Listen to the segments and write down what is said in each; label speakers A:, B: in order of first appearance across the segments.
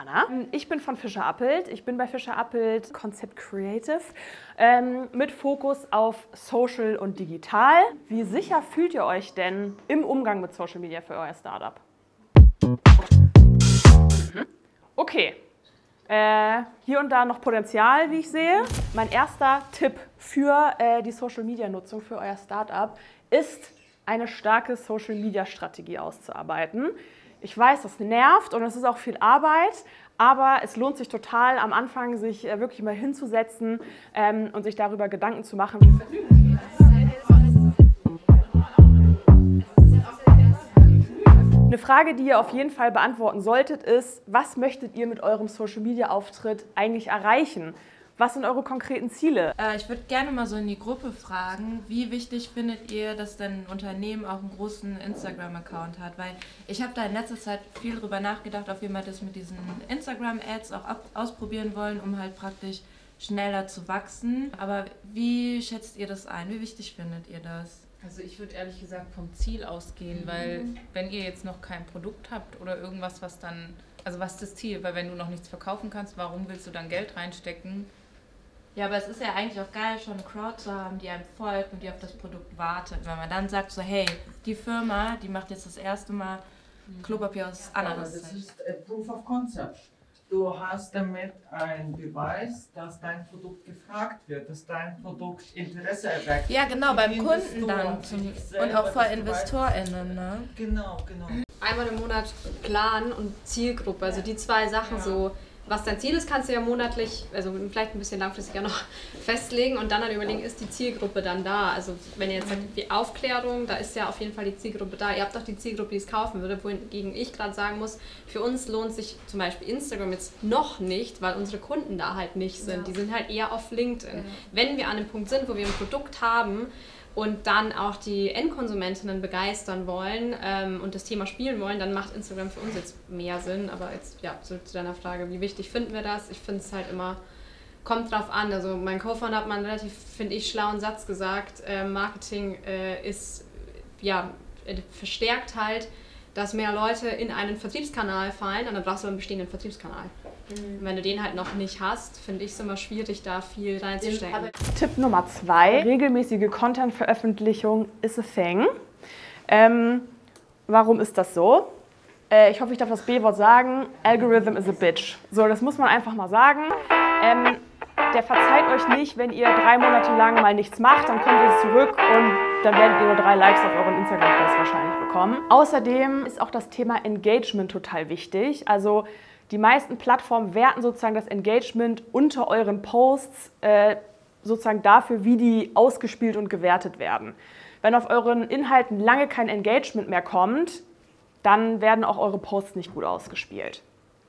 A: Anna. Ich bin von Fischer Appelt. Ich bin bei Fischer Appelt Concept Creative mit Fokus auf Social und Digital. Wie sicher fühlt ihr euch denn im Umgang mit Social Media für euer Startup? Okay. Hier und da noch Potenzial, wie ich sehe. Mein erster Tipp für die Social-Media-Nutzung für euer Startup ist, eine starke Social-Media-Strategie auszuarbeiten. Ich weiß, das nervt und es ist auch viel Arbeit, aber es lohnt sich total am Anfang, sich wirklich mal hinzusetzen und sich darüber Gedanken zu machen. Eine Frage, die ihr auf jeden Fall beantworten solltet, ist, was möchtet ihr mit eurem Social-Media-Auftritt eigentlich erreichen? Was sind eure konkreten Ziele?
B: Ich würde gerne mal so in die Gruppe fragen, wie wichtig findet ihr, dass dein Unternehmen auch einen großen Instagram-Account hat? Weil ich habe da in letzter Zeit viel drüber nachgedacht, ob wir mal das mit diesen Instagram-Ads auch ausprobieren wollen, um halt praktisch schneller zu wachsen. Aber wie schätzt ihr das ein? Wie wichtig findet ihr das?
C: Also ich würde ehrlich gesagt vom Ziel ausgehen, weil wenn ihr jetzt noch kein Produkt habt oder irgendwas, was dann, also was ist das Ziel? Weil wenn du noch nichts verkaufen kannst, warum willst du dann Geld reinstecken?
B: Ja, aber es ist ja eigentlich auch geil, schon eine Crowd zu haben, die einem folgt und die auf das Produkt wartet. Wenn man dann sagt so, hey, die Firma, die macht jetzt das erste Mal Klopapier aus Ananas.
D: Das ist Proof of Concept. Du hast damit einen Beweis, dass dein Produkt gefragt wird, dass dein Produkt Interesse erweckt.
B: Ja, genau, beim Kunden dann und auch vor InvestorInnen. Ne?
D: Genau.
E: Einmal im Monat Plan und Zielgruppe, also die zwei Sachen so. Was dein Ziel ist, kannst du ja monatlich, also vielleicht ein bisschen langfristiger noch festlegen und dann überlegen, ist die Zielgruppe dann da? Also wenn ihr jetzt sagt, die Aufklärung, da ist ja auf jeden Fall die Zielgruppe da. Ihr habt doch die Zielgruppe, die es kaufen würde, wohingegen ich gerade sagen muss, für uns lohnt sich zum Beispiel Instagram jetzt noch nicht, weil unsere Kunden da halt nicht sind. Die sind halt eher auf LinkedIn. Wenn wir an dem Punkt sind, wo wir ein Produkt haben, und dann auch die Endkonsumentinnen begeistern wollen und das Thema spielen wollen, dann macht Instagram für uns jetzt mehr Sinn. Aber jetzt ja, zurück zu deiner Frage, wie wichtig finden wir das? Ich finde es halt immer, kommt drauf an. Also mein Co-Founder hat mal einen relativ, finde ich, schlauen Satz gesagt, Marketing ist, ja, verstärkt halt, dass mehr Leute in einen Vertriebskanal fallen und dann brauchst du einen bestehenden Vertriebskanal. Und wenn du den halt noch nicht hast, finde ich es immer schwierig, da viel reinzustecken.
A: Tipp Nummer 2, regelmäßige Content-Veröffentlichung is a thing. Warum ist das so? Ich hoffe, ich darf das B-Wort sagen, Algorithm is a bitch. So, das muss man einfach mal sagen. Der verzeiht euch nicht, wenn ihr 3 Monate lang mal nichts macht, dann kommt ihr zurück und dann werdet ihr nur 3 Likes auf euren Instagram-Post wahrscheinlich bekommen. Außerdem ist auch das Thema Engagement total wichtig. Also die meisten Plattformen werten sozusagen das Engagement unter euren Posts sozusagen dafür, wie die ausgespielt und gewertet werden. Wenn auf euren Inhalten lange kein Engagement mehr kommt, dann werden auch eure Posts nicht gut ausgespielt.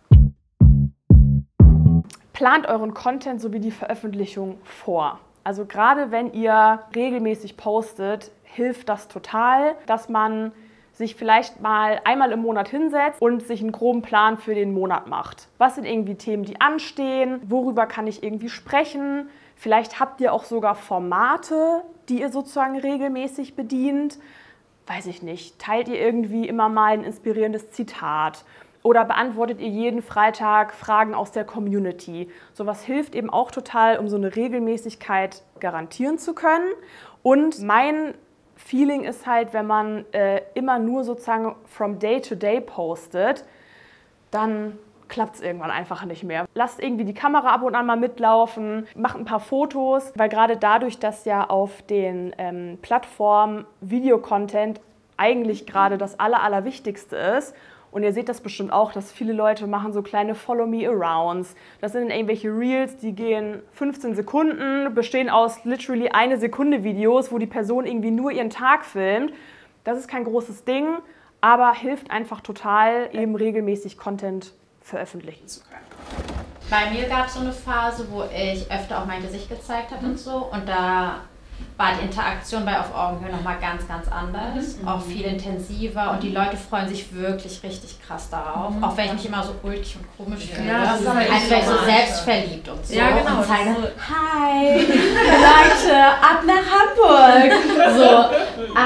A: Plant euren Content sowie die Veröffentlichung vor. Also gerade wenn ihr regelmäßig postet, hilft das total, dass man sich vielleicht mal einmal im Monat hinsetzt und sich einen groben Plan für den Monat macht. Was sind irgendwie Themen, die anstehen? Worüber kann ich irgendwie sprechen? Vielleicht habt ihr auch sogar Formate, die ihr sozusagen regelmäßig bedient. Weiß ich nicht, teilt ihr irgendwie immer mal ein inspirierendes Zitat? Oder beantwortet ihr jeden Freitag Fragen aus der Community? Sowas hilft eben auch total, um so eine Regelmäßigkeit garantieren zu können. Und mein Feeling ist halt, wenn man immer nur sozusagen from day to day postet, dann klappt es irgendwann einfach nicht mehr. Lasst irgendwie die Kamera ab und an mal mitlaufen, macht ein paar Fotos, weil gerade dadurch, dass ja auf den Plattformen Videocontent eigentlich gerade das Allerwichtigste ist. Und ihr seht das bestimmt auch, dass viele Leute machen so kleine Follow-me-arounds. Das sind irgendwelche Reels, die gehen 15 Sekunden, bestehen aus literally 1 Sekunde Videos, wo die Person irgendwie nur ihren Tag filmt. Das ist kein großes Ding, aber hilft einfach total, eben regelmäßig Content veröffentlichen zu können.
F: Bei mir gab es so eine Phase, wo ich öfter auch mein Gesicht gezeigt habe und so. Und da war die Interaktion bei Auf Augenhöhe nochmal ganz anders, auch viel intensiver und die Leute freuen sich wirklich richtig krass darauf, auch wenn ich mich immer so ulkig und komisch fühle, als wäre ich so selbstverliebt und so und zeige, hi Leute, ab nach Hamburg, so, aber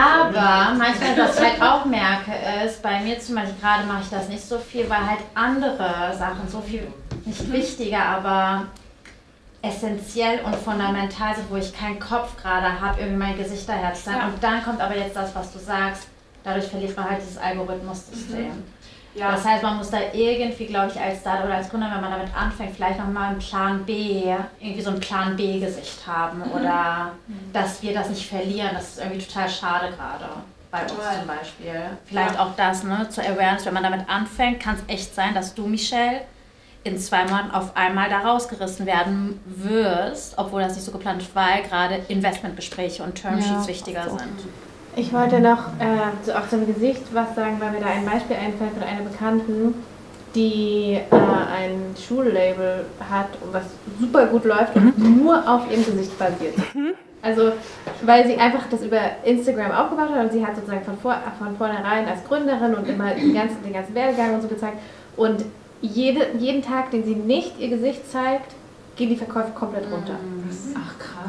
F: Aber manchmal, was ich halt auch merke, ist, bei mir zum Beispiel gerade mache ich das nicht so viel, weil halt andere Sachen so viel, nicht wichtiger, aber essentiell und fundamental sind, wo ich keinen Kopf gerade habe, irgendwie mein Gesicht daher zu sein. Und dann kommt aber jetzt das, was du sagst, dadurch verliert man halt dieses Algorithmus-System. Ja. Das heißt, man muss da irgendwie, glaube ich, als Startup oder als Gründer, wenn man damit anfängt, vielleicht nochmal einen Plan B, irgendwie so ein Plan B-Gesicht haben oder dass wir das nicht verlieren. Das ist irgendwie total schade gerade bei uns zum Beispiel. Vielleicht auch das, ne, zur Awareness, wenn man damit anfängt, kann es echt sein, dass du, Michelle, in 2 Monaten auf einmal da rausgerissen werden wirst, obwohl das nicht so geplant ist, weil gerade Investmentgespräche und Termsheets wichtiger sind.
G: Ich wollte noch auch zum Gesicht was sagen, weil mir da ein Beispiel einfällt von einer Bekannten, die ein Schullabel hat, was super gut läuft und nur auf ihrem Gesicht basiert. Also, weil sie einfach das über Instagram aufgebaut hat und sie hat sozusagen von vornherein als Gründerin und immer den ganzen Werdegang und so gezeigt. Und jeden Tag, den sie nicht ihr Gesicht zeigt, gehen die Verkäufe komplett runter.
C: Ach krass.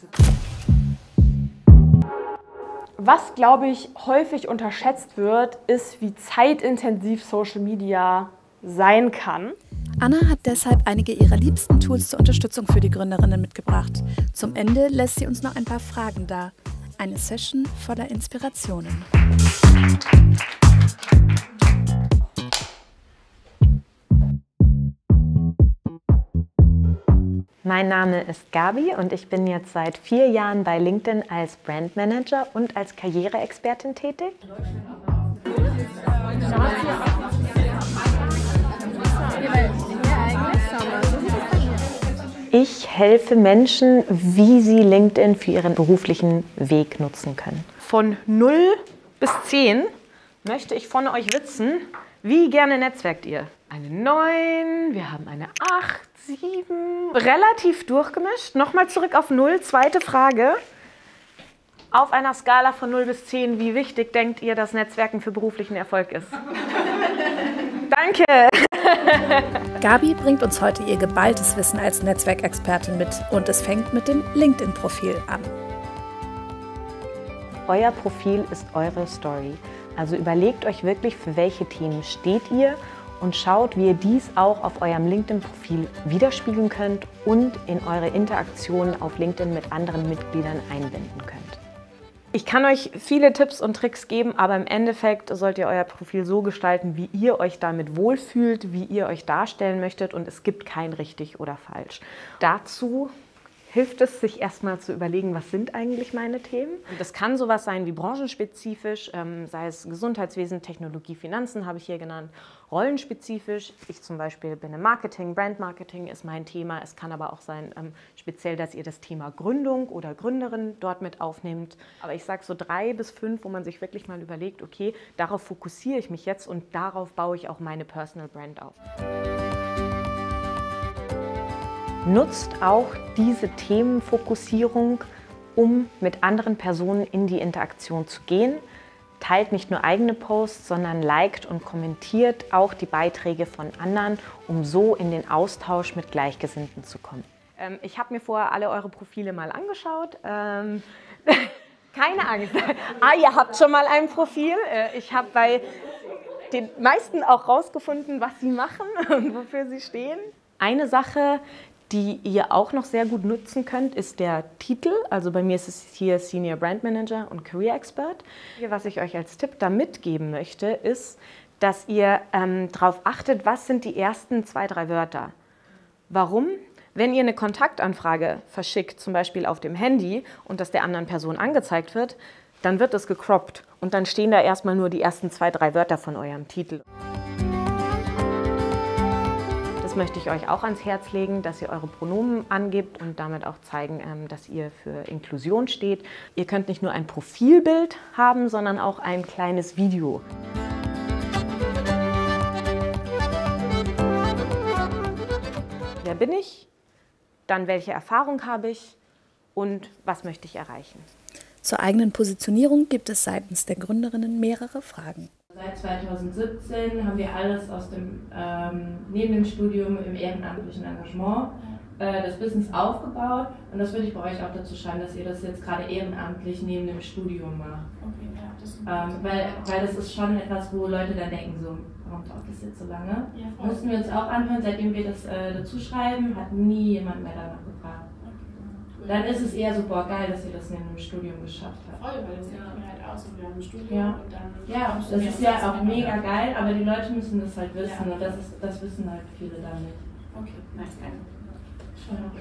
A: Was, glaube ich, häufig unterschätzt wird, ist, wie zeitintensiv Social Media sein kann.
H: Anna hat deshalb einige ihrer liebsten Tools zur Unterstützung für die Gründerinnen mitgebracht. Zum Ende lässt sie uns noch ein paar Fragen da. Eine Session voller Inspirationen.
I: Mein Name ist Gabi und ich bin jetzt seit 4 Jahren bei LinkedIn als Brandmanager und als Karriereexpertin tätig. Ich helfe Menschen, wie sie LinkedIn für ihren beruflichen Weg nutzen können.
A: Von 0 bis 10 möchte ich von euch wissen, wie gerne netzwerkt ihr? Eine 9, wir haben eine 8, 7, relativ durchgemischt. Nochmal zurück auf 0, zweite Frage. Auf einer Skala von 0 bis 10, wie wichtig denkt ihr, dass Netzwerken für beruflichen Erfolg ist? Danke!
H: Gabi bringt uns heute ihr geballtes Wissen als Netzwerkexpertin mit und es fängt mit dem LinkedIn-Profil an.
I: Euer Profil ist eure Story. Also überlegt euch wirklich, für welche Themen steht ihr und schaut, wie ihr dies auch auf eurem LinkedIn-Profil widerspiegeln könnt und in eure Interaktionen auf LinkedIn mit anderen Mitgliedern einbinden könnt.
A: Ich kann euch viele Tipps und Tricks geben, aber im Endeffekt sollt ihr euer Profil so gestalten, wie ihr euch damit wohlfühlt, wie ihr euch darstellen möchtet und es gibt kein richtig oder falsch. Dazu hilft es, sich erstmal zu überlegen, was sind eigentlich meine Themen. Und das kann sowas sein wie branchenspezifisch, sei es Gesundheitswesen, Technologie, Finanzen habe ich hier genannt, rollenspezifisch. Ich zum Beispiel bin im Marketing, Brandmarketing ist mein Thema. Es kann aber auch sein, speziell, dass ihr das Thema Gründung oder Gründerin dort mit aufnehmt. Aber ich sage so 3 bis 5, wo man sich wirklich mal überlegt, okay, darauf fokussiere ich mich jetzt und darauf baue ich auch meine Personal Brand auf.
I: Nutzt auch diese Themenfokussierung, um mit anderen Personen in die Interaktion zu gehen. Teilt nicht nur eigene Posts, sondern liked und kommentiert auch die Beiträge von anderen, um so in den Austausch mit Gleichgesinnten zu kommen.
A: Ich habe mir vorher alle eure Profile mal angeschaut. Keine Angst. Ihr habt schon mal ein Profil. Ich habe bei den meisten auch rausgefunden, was sie machen und wofür sie stehen. Eine Sache, die ihr auch noch sehr gut nutzen könnt, ist der Titel. Also bei mir ist es hier Senior Brand Manager und Career Expert. Was ich euch als Tipp da mitgeben möchte, ist, dass ihr darauf achtet, was sind die ersten 2, 3 Wörter. Warum? Wenn ihr eine Kontaktanfrage verschickt, zum Beispiel auf dem Handy, und das der anderen Person angezeigt wird, dann wird das gecroppt und dann stehen da erstmal nur die ersten 2, 3 Wörter von eurem Titel. Das möchte ich euch auch ans Herz legen, dass ihr eure Pronomen angebt und damit auch zeigen, dass ihr für Inklusion steht. Ihr könnt nicht nur ein Profilbild haben, sondern auch ein kleines Video. Wer bin ich? Dann welche Erfahrung habe ich und was möchte ich erreichen?
H: Zur eigenen Positionierung gibt es seitens der Gründerinnen mehrere Fragen.
B: Seit 2017 haben wir alles aus dem neben dem Studium im ehrenamtlichen Engagement das Business aufgebaut und das würde ich bei euch auch dazu schreiben, dass ihr das jetzt gerade ehrenamtlich neben dem Studium macht.
F: Okay, ja, das
B: weil das ist schon etwas, wo Leute dann denken, so, warum dauert das jetzt so lange?
F: Ja,
B: mussten wir uns auch anhören, seitdem wir das dazu schreiben, hat nie jemand mehr danach gefragt. Dann ist es eher so, boah, geil, dass ihr das neben dem Studium geschafft habt.
F: Voll, weil das sieht mir halt aus, wir haben ein Studium und dann...
B: Ja, das ist ja auch mega geil, aber die Leute müssen das halt wissen und das wissen halt viele da nicht.
F: Okay, nice, geil.
B: Schon noch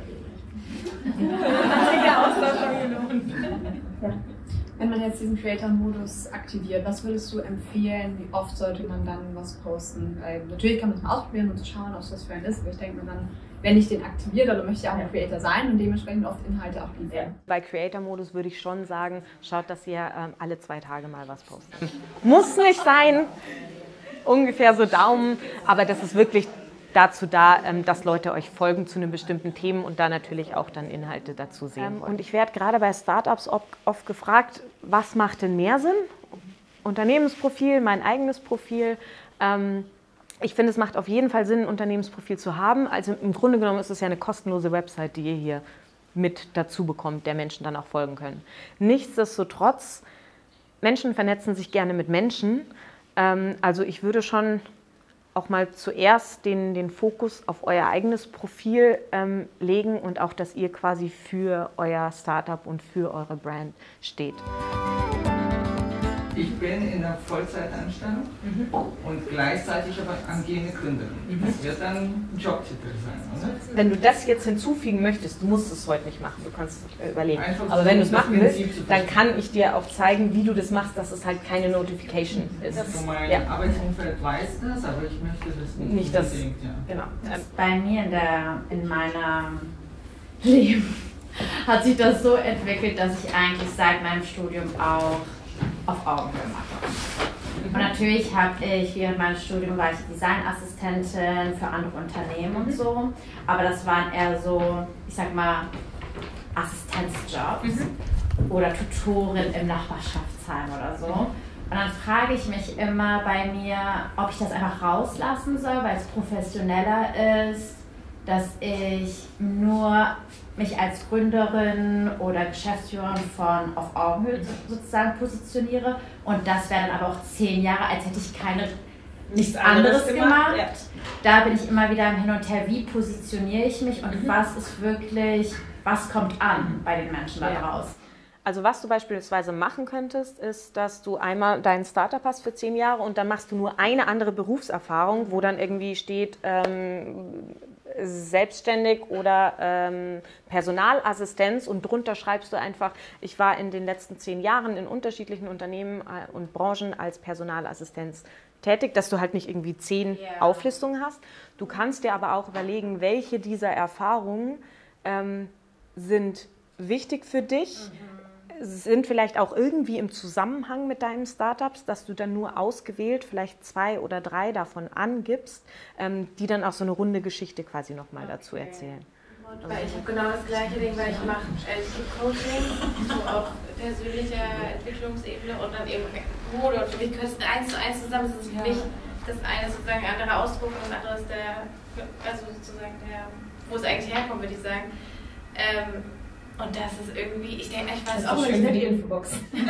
F: der Austausch schon gelohnt.
B: Ja.
J: Wenn man jetzt diesen Creator-Modus aktiviert, was würdest du empfehlen? Wie oft sollte man dann was posten? Weil natürlich kann man das mal ausprobieren, um zu schauen, ob es was für einen ist. Aber ich denke mir dann, wenn ich den aktiviere, dann möchte ich auch ein Creator sein und dementsprechend oft Inhalte auch liefern.
I: Bei Creator-Modus würde ich schon sagen, schaut, dass ihr alle 2 Tage mal was postet. Muss nicht sein, ungefähr so Daumen, aber das ist wirklich dazu da, dass Leute euch folgen zu einem bestimmten Themen und da natürlich auch dann Inhalte dazu sehen wollen. Und ich werde gerade bei Startups oft gefragt, was macht denn mehr Sinn? Unternehmensprofil, mein eigenes Profil. Ich finde, es macht auf jeden Fall Sinn, ein Unternehmensprofil zu haben. Also im Grunde genommen ist es ja eine kostenlose Website, die ihr hier mit dazu bekommt, der Menschen dann auch folgen können. Nichtsdestotrotz, Menschen vernetzen sich gerne mit Menschen. Also ich würde schon auch mal zuerst den Fokus auf euer eigenes Profil legen und auch, dass ihr quasi für euer Startup und für eure Brand steht.
D: Ich bin in der Vollzeitanstellung und gleichzeitig aber angehende Gründerin. Das wird dann ein Jobtitel sein, oder?
I: Wenn du das jetzt hinzufügen möchtest, du musst es heute nicht machen, du kannst es überlegen.
D: Einfach
I: Aber
D: so
I: wenn du es
D: das
I: machen willst,
D: Prinzip zu
I: dann kann ich dir auch zeigen, wie du das machst, dass es halt keine Notification ist.
D: So mein Arbeitsumfeld weiß das, aber ich möchte das nicht
I: das,
D: unbedingt. Ja.
I: Genau.
F: Bei mir in meinem Leben hat sich das so entwickelt, dass ich eigentlich seit meinem Studium auch auf Augenhöhe mache. Und natürlich habe ich während meines Studiums war ich Designassistentin für andere Unternehmen und so, aber das waren eher so, ich sag mal, Assistenzjobs oder Tutorin im Nachbarschaftsheim oder so. Und dann frage ich mich immer bei mir, ob ich das einfach rauslassen soll, weil es professioneller ist, dass ich nur mich als Gründerin oder Geschäftsführerin von Auf Augenhöhe sozusagen positioniere und das wäre dann aber auch 10 Jahre, als hätte ich nichts anderes gemacht. Ja. Da bin ich immer wieder im Hin und Her, wie positioniere ich mich und was ist wirklich, was kommt an bei den Menschen da draußen.
I: Also was du beispielsweise machen könntest, ist, dass du einmal dein Startup hast für 10 Jahre und dann machst du nur eine andere Berufserfahrung, wo dann irgendwie steht, selbstständig oder Personalassistenz und drunter schreibst du einfach, ich war in den letzten 10 Jahren in unterschiedlichen Unternehmen und Branchen als Personalassistenz tätig, dass du halt nicht irgendwie 10 Auflistungen hast. Du kannst dir aber auch überlegen, welche dieser Erfahrungen sind wichtig für dich, sind vielleicht auch irgendwie im Zusammenhang mit deinen Startups, dass du dann nur ausgewählt vielleicht 2 oder 3 davon angibst, die dann auch so eine runde Geschichte quasi nochmal dazu erzählen.
G: Weil ich habe genau das gleiche Ding, weil ich mache Coaching, so auf persönlicher Entwicklungsebene und dann eben Mode. Und für mich gehört es 1:1 zusammen. Das ist für mich das eine sozusagen ein anderer Ausdruck und das andere ist wo es eigentlich herkommt, würde ich sagen. Und das ist irgendwie, ich denke, ich weiß auch nicht.
J: Schön für die Infobox.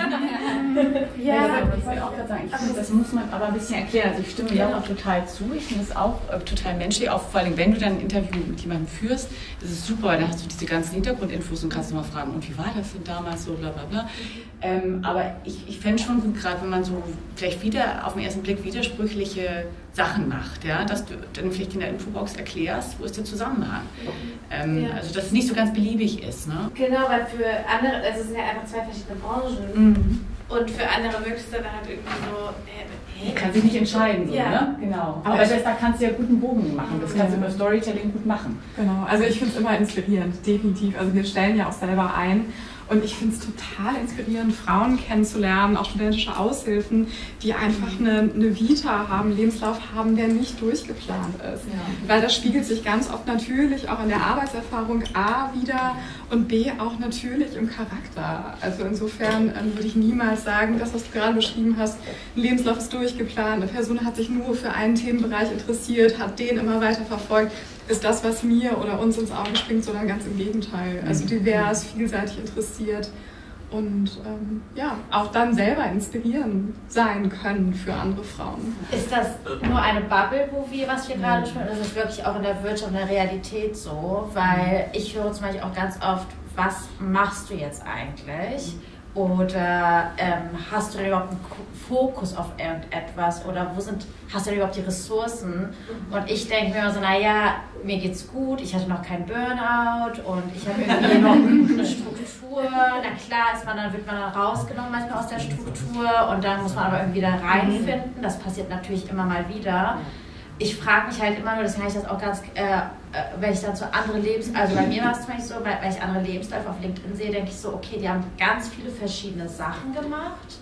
J: Ich wollte auch gerade sagen, ich finde, das muss man aber ein bisschen erklären. Also ich stimme dir auch total zu. Ich finde es auch total menschlich, auch vor allem, wenn du dann ein Interview mit jemandem führst, ist es super, dann hast du diese ganzen Hintergrundinfos und kannst du mal fragen, und wie war das denn damals, so bla bla bla. Aber ich fände schon gut, gerade wenn man so vielleicht wieder auf den ersten Blick widersprüchliche Sachen macht, ja, dass du dann vielleicht in der Infobox erklärst, wo ist der Zusammenhang. Also dass es nicht so ganz beliebig ist. Ne?
G: Genau, weil für andere, also es sind ja einfach 2 verschiedene Branchen. Und für andere wirkt es dann halt irgendwie so,
J: kann sich nicht entscheiden, so,
G: ja.
J: Ne? Genau. Aber da kannst du ja guten Bogen machen, das kannst du über Storytelling gut machen.
K: Genau, also ich finde es immer inspirierend, definitiv. Also wir stellen ja auch selber ein. Und ich finde es total inspirierend, Frauen kennenzulernen, auch studentische Aushilfen, die einfach eine Vita haben, einen Lebenslauf haben, der nicht durchgeplant ist. Ja. Weil das spiegelt sich ganz oft natürlich auch in der Arbeitserfahrung A wieder und B auch natürlich im Charakter. Also insofern würde ich niemals sagen, das, was du gerade beschrieben hast, ein Lebenslauf ist durchgeplant, eine Person hat sich nur für einen Themenbereich interessiert, hat den immer weiter verfolgt. ist das, was mir oder uns ins Auge springt, sondern ganz im Gegenteil. Also divers, vielseitig interessiert und ja, auch dann selber inspirierend sein können für andere Frauen.
F: Ist das nur eine Bubble, was wir gerade schon, das ist wirklich auch in der Wirtschaft, in der Realität so, weil ich höre zum Beispiel auch ganz oft, was machst du jetzt eigentlich? Oder hast du denn überhaupt einen Fokus auf irgendetwas? Oder hast du denn überhaupt die Ressourcen? Und ich denke mir immer so, naja, mir geht's gut, ich hatte noch keinen Burnout und ich habe irgendwie noch eine Struktur. Na klar, wird man dann rausgenommen manchmal aus der Struktur und dann muss man aber irgendwie da reinfinden. Das passiert natürlich immer mal wieder. Ich frage mich halt immer nur, das kann ich das auch ganz, wenn ich dann so andere also bei mir war es zum Beispiel so, wenn ich andere Lebensläufe auf LinkedIn sehe, denke ich so, okay, die haben ganz viele verschiedene Sachen gemacht.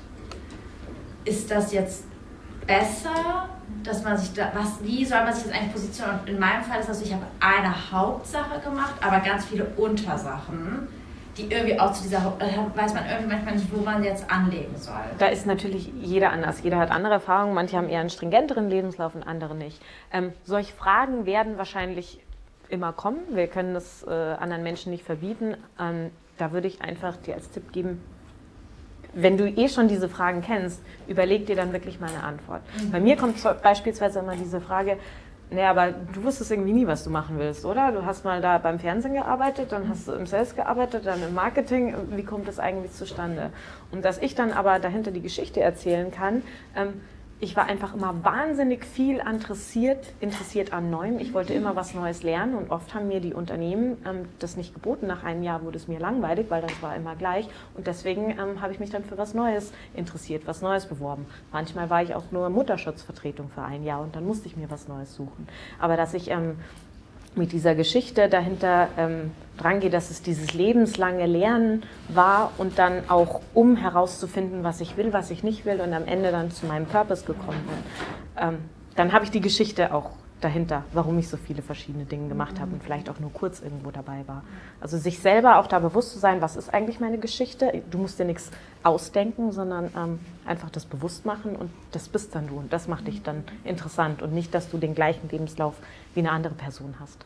F: Ist das jetzt besser, dass man sich wie soll man sich das eigentlich positionieren? Und in meinem Fall ist das so, ich habe eine Hauptsache gemacht, aber ganz viele Untersachen, die irgendwie auch zu dieser, weiß man irgendwie manchmal nicht, wo man jetzt anlegen soll.
I: Da ist natürlich jeder anders. Jeder hat andere Erfahrungen. Manche haben eher einen stringenteren Lebenslauf und andere nicht. Solche Fragen werden wahrscheinlich immer kommen. Wir können das anderen Menschen nicht verbieten. Da würde ich einfach dir als Tipp geben, wenn du schon diese Fragen kennst, überleg dir dann wirklich mal eine Antwort. Bei mir kommt beispielsweise immer diese Frage, naja, aber du wusstest irgendwie nie, was du machen willst, oder? Du hast mal da beim Fernsehen gearbeitet, dann hast du im Sales gearbeitet, dann im Marketing. Wie kommt das eigentlich zustande? Und dass ich dann aber dahinter die Geschichte erzählen kann, ich war einfach immer wahnsinnig viel interessiert an Neuem. Ich wollte immer was Neues lernen und oft haben mir die Unternehmen das nicht geboten. Nach einem Jahr wurde es mir langweilig, weil das war immer gleich. Und deswegen habe ich mich dann für was Neues interessiert, was Neues beworben. Manchmal war ich auch nur Mutterschutzvertretung für ein Jahr und dann musste ich mir was Neues suchen. Aber dass ich mit dieser Geschichte dahinter drangehe, dass es dieses lebenslange Lernen war und dann auch, um herauszufinden, was ich will, was ich nicht will und am Ende dann zu meinem Purpose gekommen bin, dann habe ich die Geschichte auch dahinter, warum ich so viele verschiedene Dinge gemacht habe und vielleicht auch nur kurz irgendwo dabei war. Also sich selber auch da bewusst zu sein, was ist eigentlich meine Geschichte? Du musst dir nichts ausdenken, sondern einfach das bewusst machen und das bist dann du und das macht dich dann interessant und nicht, dass du den gleichen Lebenslauf wie eine andere Person hast.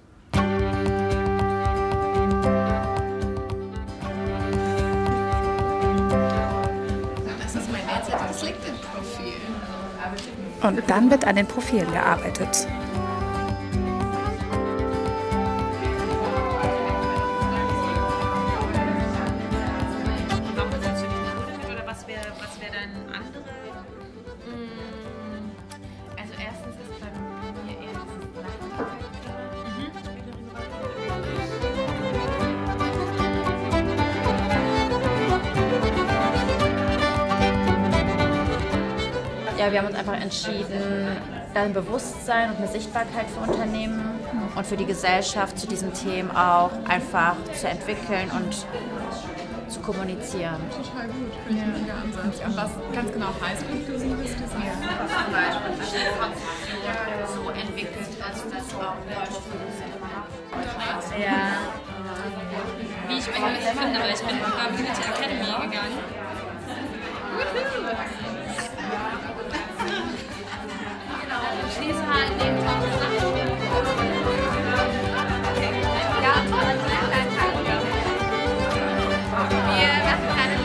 K: Das ist mein derzeitiges LinkedIn-Profil.
H: Und dann wird an den Profilen gearbeitet.
F: Ja, wir haben uns einfach entschieden, ein Bewusstsein und eine Sichtbarkeit für Unternehmen und für die Gesellschaft zu diesen Themen auch einfach zu entwickeln und zu kommunizieren.
K: Total gut, finde ich ein mega Ansatz. Und was ganz genau heißt inklusives Design?
F: Zum Beispiel so entwickelt, als das auch Deutsche Produzenten ja.
L: Wie ich euch alles finde, weil ich bin über Beauty Academy gegangen. Ich lese halt den Tag ja, wir machen keine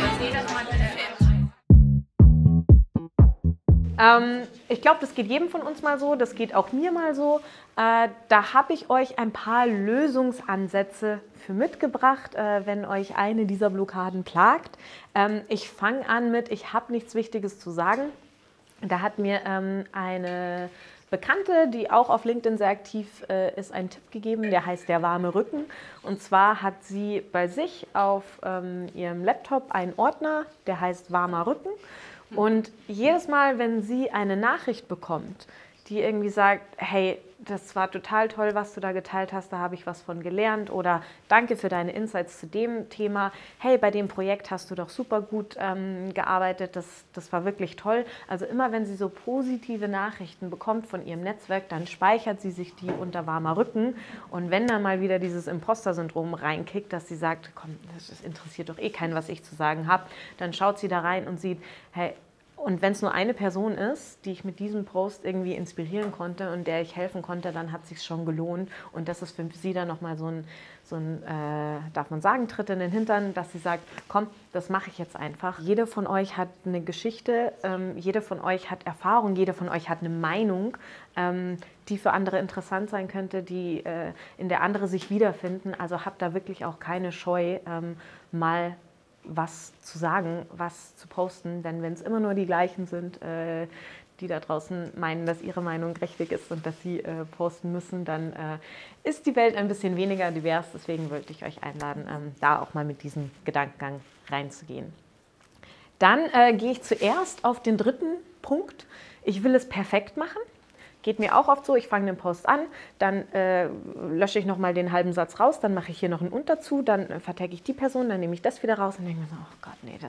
I: Ich glaube, das geht jedem von uns mal so, das geht auch mir mal so. Da habe ich euch ein paar Lösungsansätze für mitgebracht, wenn euch eine dieser Blockaden plagt. Ich fange an mit, ich habe nichts Wichtiges zu sagen. Da hat mir eine Bekannte, die auch auf LinkedIn sehr aktiv ist, einen Tipp gegeben, der heißt der warme Rücken. Und zwar hat sie bei sich auf ihrem Laptop einen Ordner, der heißt warmer Rücken. Und jedes Mal, wenn sie eine Nachricht bekommt, die irgendwie sagt, hey, das war total toll, was du da geteilt hast, da habe ich was von gelernt oder danke für deine Insights zu dem Thema, hey, bei dem Projekt hast du doch super gut gearbeitet, das war wirklich toll. Also immer, wenn sie so positive Nachrichten bekommt von ihrem Netzwerk, dann speichert sie sich die unter warmer Rücken und wenn dann mal wieder dieses Imposter-Syndrom reinkickt, dass sie sagt, komm, das interessiert doch eh keinen, was ich zu sagen habe, dann schaut sie da rein und sieht, hey, Und wenn es nur eine Person ist, die ich mit diesem Post irgendwie inspirieren konnte und der ich helfen konnte, dann hat es sich schon gelohnt. Und das ist für sie dann nochmal so ein darf man sagen, Tritt in den Hintern, dass sie sagt, komm, das mache ich jetzt einfach. Jede von euch hat eine Geschichte, jede von euch hat Erfahrung, jede von euch hat eine Meinung, die für andere interessant sein könnte, in der andere sich wiederfinden. Also habt da wirklich auch keine Scheu, mal was zu sagen, was zu posten, denn wenn es immer nur die gleichen sind, die da draußen meinen, dass ihre Meinung richtig ist und dass sie posten müssen, dann ist die Welt ein bisschen weniger divers. Deswegen wollte ich euch einladen, da auch mal mit diesem Gedankengang reinzugehen. Dann gehe ich zuerst auf den dritten Punkt. Ich will es perfekt machen. Geht mir auch oft so, ich fange den Post an, dann lösche ich nochmal den halben Satz raus, dann mache ich hier noch einen dazu, dann vertagge ich die Person, dann nehme ich das wieder raus und denke mir so, oh Gott, nee,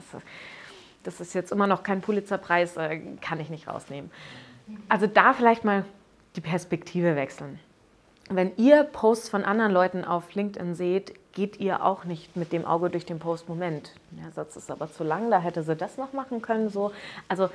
I: das ist jetzt immer noch kein Pulitzerpreis, kann ich nicht rausnehmen. Also da vielleicht mal die Perspektive wechseln. Wenn ihr Posts von anderen Leuten auf LinkedIn seht, geht ihr auch nicht mit dem Auge durch den Post. Moment, der Satz ist aber zu lang, da hätte sie das noch machen können. So. Also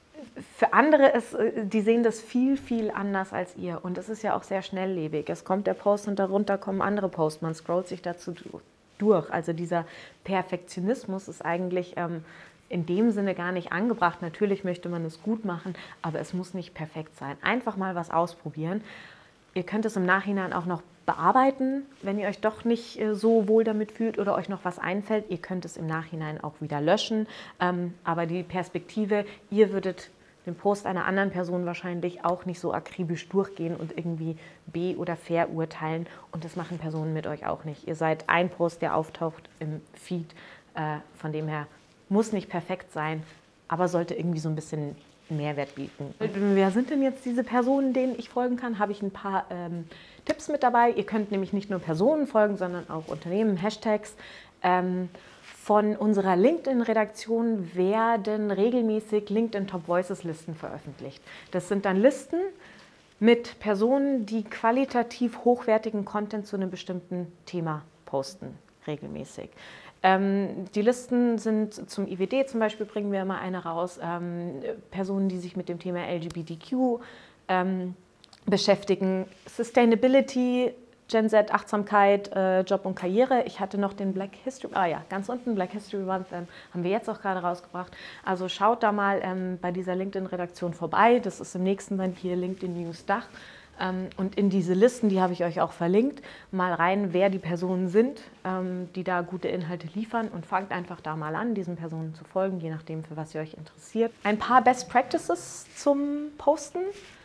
I: für andere, die sehen das viel, viel anders als ihr. Und es ist ja auch sehr schnelllebig. Es kommt der Post und darunter kommen andere Posts. Man scrollt sich dazu durch. Also dieser Perfektionismus ist eigentlich in dem Sinne gar nicht angebracht. Natürlich möchte man es gut machen, aber es muss nicht perfekt sein. Einfach mal was ausprobieren. Ihr könnt es im Nachhinein auch noch bearbeiten, wenn ihr euch doch nicht so wohl damit fühlt oder euch noch was einfällt. Ihr könnt es im Nachhinein auch wieder löschen. Aber die Perspektive, ihr würdet den Post einer anderen Person wahrscheinlich auch nicht so akribisch durchgehen und irgendwie oder verurteilen. Und das machen Personen mit euch auch nicht. Ihr seid ein Post, der auftaucht im Feed. Von dem her muss nicht perfekt sein, aber sollte irgendwie so ein bisschen Mehrwert bieten. Wer sind denn jetzt diese Personen, denen ich folgen kann? Habe ich ein paar Tipps mit dabei. Ihr könnt nämlich nicht nur Personen folgen, sondern auch Unternehmen, Hashtags. Von unserer LinkedIn-Redaktion werden regelmäßig LinkedIn Top Voices Listen veröffentlicht. Das sind dann Listen mit Personen, die qualitativ hochwertigen Content zu einem bestimmten Thema posten, regelmäßig. Die Listen sind zum IWD zum Beispiel, bringen wir immer eine raus, Personen, die sich mit dem Thema LGBTQ beschäftigen, Sustainability, Gen Z, Achtsamkeit, Job und Karriere. Ich hatte noch den Black History, ganz unten, Black History Month, haben wir jetzt auch gerade rausgebracht. Also schaut da mal bei dieser LinkedIn-Redaktion vorbei. Das ist im nächsten Band hier LinkedIn News Dach. Und in diese Listen, die habe ich euch auch verlinkt, mal rein, wer die Personen sind, die da gute Inhalte liefern, und fangt einfach da mal an, diesen Personen zu folgen, je nachdem, für was ihr euch interessiert. Ein paar Best Practices zum Posten.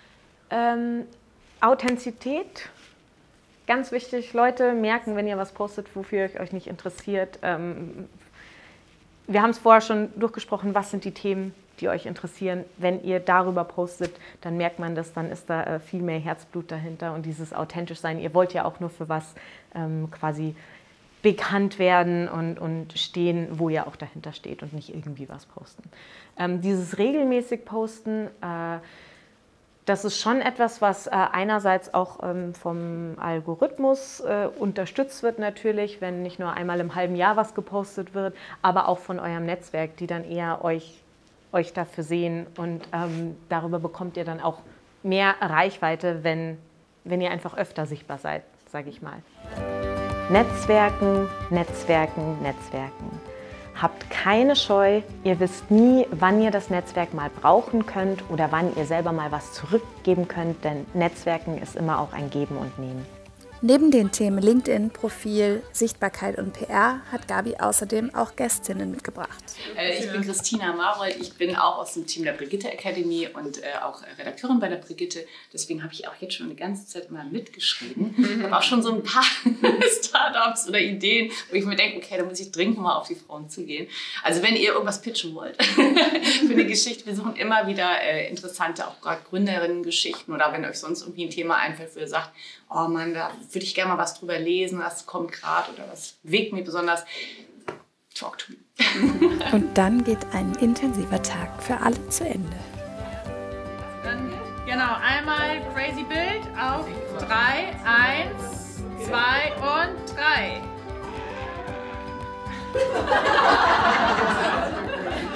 I: Authentizität, ganz wichtig. Leute merken, wenn ihr was postet, wofür ihr euch nicht interessiert. Wir haben es vorher schon durchgesprochen, was sind die Themen, die euch interessieren. Wenn ihr darüber postet, dann merkt man das, dann ist da viel mehr Herzblut dahinter und dieses authentisch sein. Ihr wollt ja auch nur für was quasi bekannt werden und stehen, wo ihr auch dahinter steht und nicht irgendwie was posten. Dieses regelmäßig Posten, das ist schon etwas, was einerseits auch vom Algorithmus unterstützt wird natürlich, wenn nicht nur einmal im halben Jahr was gepostet wird, aber auch von eurem Netzwerk, die dann eher euch dafür sehen, und darüber bekommt ihr dann auch mehr Reichweite, wenn ihr einfach öfter sichtbar seid, sage ich mal. Netzwerken, Netzwerken, Netzwerken. Habt keine Scheu, ihr wisst nie, wann ihr das Netzwerk mal brauchen könnt oder wann ihr selber mal was zurückgeben könnt, denn Netzwerken ist immer auch ein Geben und Nehmen.
H: Neben den Themen LinkedIn, Profil, Sichtbarkeit und PR hat Gabi außerdem auch Gästinnen mitgebracht.
J: Ich bin Christina Marold, ich bin auch aus dem Team der Brigitte Academy und auch Redakteurin bei der Brigitte. Deswegen habe ich auch jetzt schon eine ganze Zeit mal mitgeschrieben. Ich habe auch schon so ein paar Startups oder Ideen, wo ich mir denke, okay, da muss ich dringend mal auf die Frauen zugehen. Also wenn ihr irgendwas pitchen wollt für eine Geschichte, wir suchen immer wieder interessante, auch gerade Gründerinnen-Geschichten, oder wenn euch sonst irgendwie ein Thema einfällt, wo ihr sagt, oh Mann, da würde ich gerne mal was drüber lesen, was kommt gerade oder was bewegt mich besonders. Talk to me.
H: Und dann geht ein intensiver Tag für alle zu Ende.
M: Dann, genau, einmal crazy Bild auf 3, 1, 2 und 3.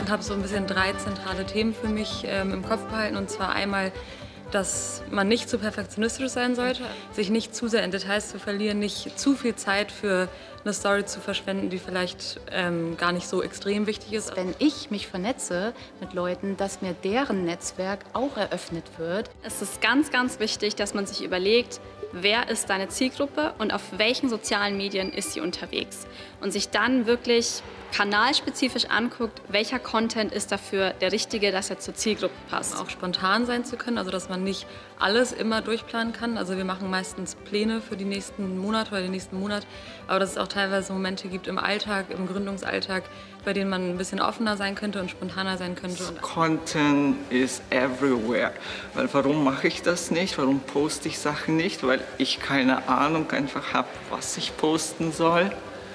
N: und habe so ein bisschen 3 zentrale Themen für mich im Kopf behalten. Und zwar einmal, dass man nicht zu perfektionistisch sein sollte, sich nicht zu sehr in Details zu verlieren, nicht zu viel Zeit für eine Story zu verschwenden, die vielleicht gar nicht so extrem wichtig ist.
O: Wenn ich mich vernetze mit Leuten, dass mir deren Netzwerk auch eröffnet wird.
P: Es ist ganz, ganz wichtig, dass man sich überlegt, wer ist deine Zielgruppe und auf welchen sozialen Medien ist sie unterwegs. Und sich dann wirklich kanalspezifisch anguckt, welcher Content ist dafür der richtige, dass er zur Zielgruppe passt.
N: Auch spontan sein zu können, also dass man nicht alles immer durchplanen kann. Also wir machen meistens Pläne für die nächsten Monate oder den nächsten Monat, aber dass es auch teilweise Momente gibt im Alltag, im Gründungsalltag, bei denen man ein bisschen offener sein könnte und spontaner sein könnte.
D: Content is everywhere. Weil warum mache ich das nicht? Warum poste ich Sachen nicht? Weil ich keine Ahnung einfach habe, was ich posten soll.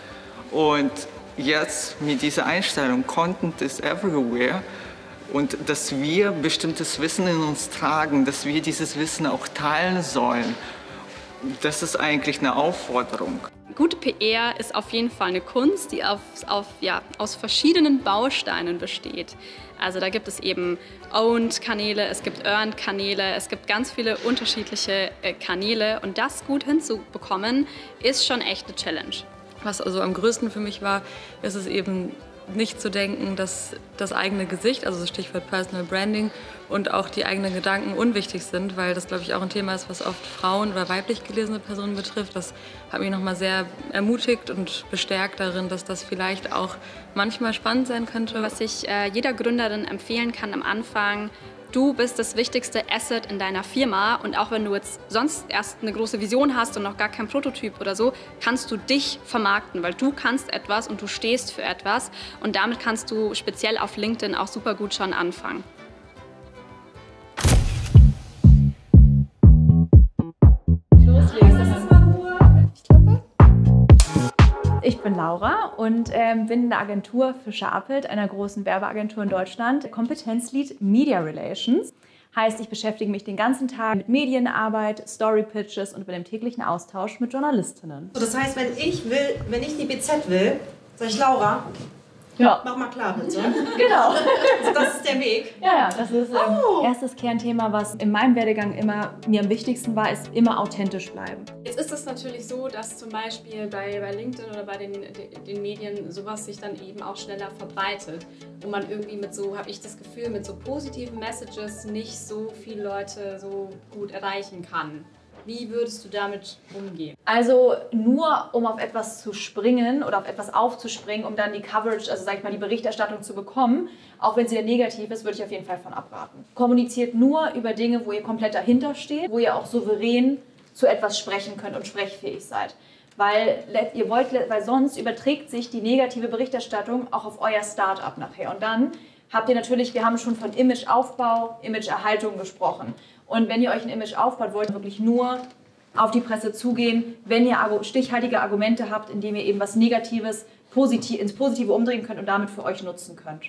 D: Und jetzt mit dieser Einstellung, Content is everywhere, und dass wir bestimmtes Wissen in uns tragen, dass wir dieses Wissen auch teilen sollen, das ist eigentlich eine Aufforderung.
P: Gute PR ist auf jeden Fall eine Kunst, die aus verschiedenen Bausteinen besteht. Also da gibt es eben Owned-Kanäle, es gibt Earned-Kanäle, es gibt ganz viele unterschiedliche Kanäle, und das gut hinzubekommen, ist schon echt eine Challenge.
N: Was also am größten für mich war, ist es eben nicht zu denken, dass das eigene Gesicht, also Stichwort Personal Branding, und auch die eigenen Gedanken unwichtig sind, weil das, glaube ich, auch ein Thema ist, was oft Frauen oder weiblich gelesene Personen betrifft. Das hat mich nochmal sehr ermutigt und bestärkt darin, dass das vielleicht auch manchmal spannend sein könnte.
P: Was ich jeder Gründerin empfehlen kann am Anfang: Du bist das wichtigste Asset in deiner Firma, und auch wenn du jetzt sonst erst eine große Vision hast und noch gar kein Prototyp oder so, kannst du dich vermarkten, weil du kannst etwas und du stehst für etwas, und damit kannst du speziell auf LinkedIn auch super gut schon anfangen.
Q: Ich bin Laura und bin in der Agentur für Sharpit, einer großen Werbeagentur in Deutschland, Kompetenzlead Media Relations. Heißt, ich beschäftige mich den ganzen Tag mit Medienarbeit, Story-Pitches und mit dem täglichen Austausch mit Journalistinnen.
R: Das heißt, wenn ich die BZ will, sage ich: Laura,
Q: ja,
R: mach mal klar bitte.
Q: Genau.
R: Also das ist der Weg.
Q: Ja, das ist erstes Kernthema, was in meinem Werdegang immer mir am wichtigsten war, ist immer authentisch bleiben.
E: Jetzt ist es natürlich so, dass zum Beispiel bei LinkedIn oder bei den Medien sowas sich dann eben auch schneller verbreitet. Und man irgendwie mit so, habe ich das Gefühl, mit so positiven Messages nicht so viele Leute so gut erreichen kann. Wie würdest du damit umgehen?
Q: Also nur um auf etwas zu springen oder auf etwas aufzuspringen, um dann die Coverage, also sag ich mal die Berichterstattung zu bekommen, auch wenn sie dann negativ ist, würde ich auf jeden Fall von abraten. Kommuniziert nur über Dinge, wo ihr komplett dahinter steht, wo ihr auch souverän zu etwas sprechen könnt und sprechfähig seid. Weil sonst überträgt sich die negative Berichterstattung auch auf euer Start-up nachher. Und dann habt ihr natürlich, wir haben schon von Imageaufbau, Imageerhaltung gesprochen. Und wenn ihr euch ein Image aufbaut, wollt ihr wirklich nur auf die Presse zugehen, wenn ihr stichhaltige Argumente habt, indem ihr eben was Negatives ins Positive umdrehen könnt und damit für euch nutzen könnt.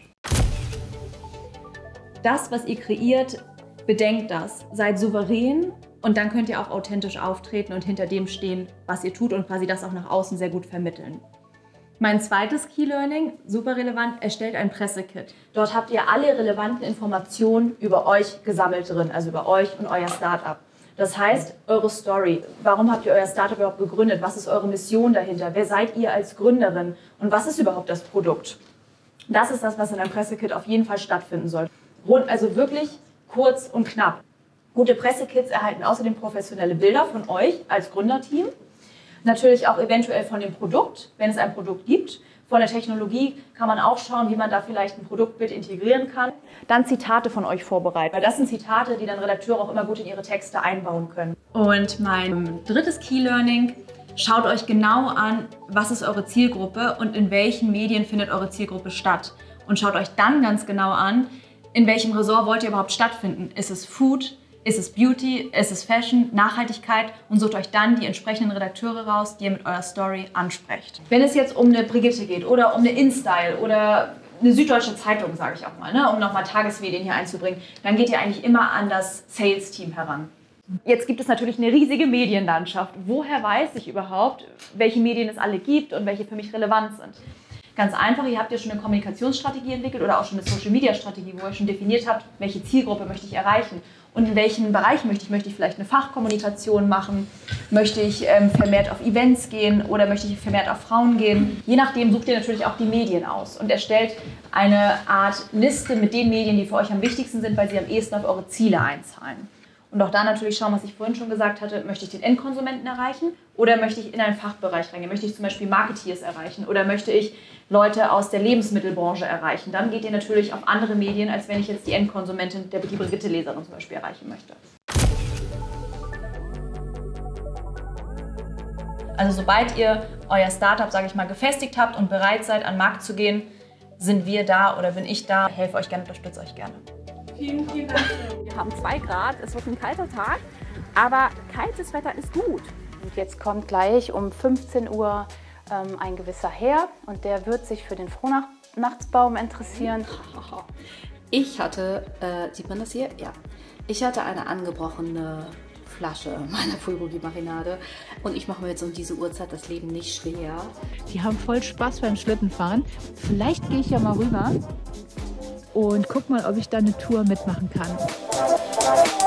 Q: Das, was ihr kreiert, bedenkt das. Seid souverän, und dann könnt ihr auch authentisch auftreten und hinter dem stehen, was ihr tut, und quasi das auch nach außen sehr gut vermitteln. Mein zweites Key Learning, super relevant: erstellt ein Pressekit. Dort habt ihr alle relevanten Informationen über euch gesammelt drin, also über euch und euer Startup. Das heißt, eure Story. Warum habt ihr euer Startup überhaupt gegründet? Was ist eure Mission dahinter? Wer seid ihr als Gründerin? Und was ist überhaupt das Produkt? Das ist das, was in einem Pressekit auf jeden Fall stattfinden soll. Also wirklich kurz und knapp. Gute Pressekits erhalten außerdem professionelle Bilder von euch als Gründerteam. Natürlich auch eventuell von dem Produkt, wenn es ein Produkt gibt. Von der Technologie kann man auch schauen, wie man da vielleicht ein Produktbild integrieren kann. Dann Zitate von euch vorbereiten, weil das sind Zitate, die dann Redakteure auch immer gut in ihre Texte einbauen können. Und mein drittes Key Learning: schaut euch genau an, was ist eure Zielgruppe und in welchen Medien findet eure Zielgruppe statt. Und schaut euch dann ganz genau an, in welchem Ressort wollt ihr überhaupt stattfinden. Ist es Food? Ist es Beauty? Ist es Fashion? Nachhaltigkeit? Und sucht euch dann die entsprechenden Redakteure raus, die ihr mit eurer Story ansprecht. Wenn es jetzt um eine Brigitte geht oder um eine InStyle oder eine Süddeutsche Zeitung, sage ich auch mal, ne, um nochmal Tagesmedien hier einzubringen, dann geht ihr eigentlich immer an das Sales-Team heran. Jetzt gibt es natürlich eine riesige Medienlandschaft. Woher weiß ich überhaupt, welche Medien es alle gibt und welche für mich relevant sind? Ganz einfach, ihr habt ja schon eine Kommunikationsstrategie entwickelt oder auch schon eine Social-Media-Strategie, wo ihr schon definiert habt, welche Zielgruppe möchte ich erreichen und in welchen Bereich möchte ich. Möchte ich vielleicht eine Fachkommunikation machen? Möchte ich vermehrt auf Events gehen oder möchte ich vermehrt auf Frauen gehen? Je nachdem sucht ihr natürlich auch die Medien aus und erstellt eine Art Liste mit den Medien, die für euch am wichtigsten sind, weil sie am ehesten auf eure Ziele einzahlen. Und auch da natürlich schauen, was ich vorhin schon gesagt hatte, möchte ich den Endkonsumenten erreichen oder möchte ich in einen Fachbereich reingehen? Möchte ich zum Beispiel Marketeers erreichen oder möchte ich Leute aus der Lebensmittelbranche erreichen? Dann geht ihr natürlich auf andere Medien, als wenn ich jetzt die Endkonsumentin, die Brigitte-Leserin zum Beispiel erreichen möchte. Also sobald ihr euer Startup, sage ich mal, gefestigt habt und bereit seid, an den Markt zu gehen, sind wir da oder bin ich da, helfe euch gerne, unterstütze euch gerne.
S: Vielen, vielen Dank. Wir haben 2 Grad, es wird ein kalter Tag, aber kaltes Wetter ist gut.
F: Und jetzt kommt gleich um 15 Uhr ein gewisser Herr und der wird sich für den Frohnachtsbaum interessieren.
O: Ich hatte, sieht man das hier? Ja. Ich hatte eine angebrochene Flasche meiner Bulgogi-Marinade und ich mache mir jetzt um diese Uhrzeit das Leben nicht schwer.
T: Die haben voll Spaß beim Schlittenfahren. Vielleicht gehe ich ja mal rüber und guck mal, ob ich da eine Tour mitmachen kann.